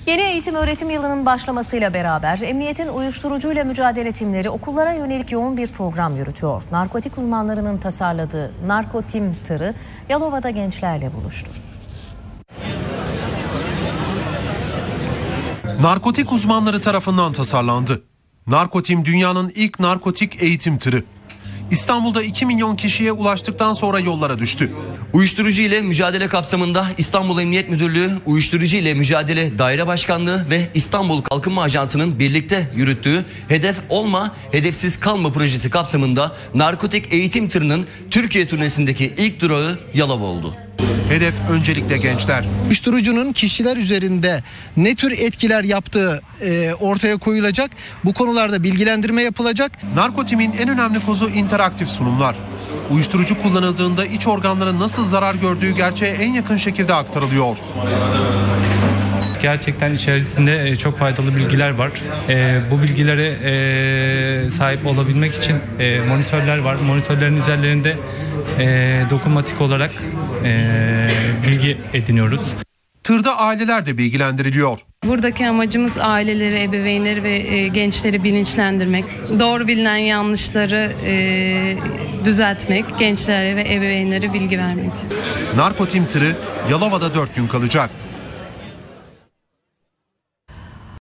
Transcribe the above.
Yeni eğitim öğretim yılının başlamasıyla beraber emniyetin uyuşturucuyla mücadele timleri okullara yönelik yoğun bir program yürütüyor. Narkotik uzmanlarının tasarladığı Narkotim tırı Yalova'da gençlerle buluştu. Narkotik uzmanları tarafından tasarlandı. Narkotim dünyanın ilk narkotik eğitim tırı. İstanbul'da 2 milyon kişiye ulaştıktan sonra yollara düştü. Uyuşturucu ile mücadele kapsamında İstanbul Emniyet Müdürlüğü, Uyuşturucu ile Mücadele Daire Başkanlığı ve İstanbul Kalkınma Ajansı'nın birlikte yürüttüğü Hedef Olma, Hedefsiz Kalma projesi kapsamında narkotik eğitim tırının Türkiye turnesindeki ilk durağı Yalova oldu. Hedef öncelikle gençler. Uyuşturucunun kişiler üzerinde ne tür etkiler yaptığı ortaya koyulacak. Bu konularda bilgilendirme yapılacak. Narkotimin en önemli kozu interaktif sunumlar. Uyuşturucu kullanıldığında iç organların nasıl zarar gördüğü gerçeğe en yakın şekilde aktarılıyor. Gerçekten içerisinde çok faydalı bilgiler var. Bu bilgilere sahip olabilmek için monitörler var. Monitörlerin üzerlerinde dokunmatik olarak bilgi ediniyoruz. Tırda aileler de bilgilendiriliyor. Buradaki amacımız aileleri, ebeveynleri ve gençleri bilinçlendirmek. Doğru bilinen yanlışları düzeltmek, gençlere ve ebeveynlere bilgi vermek. Narkotim tırı Yalova'da 4 gün kalacak.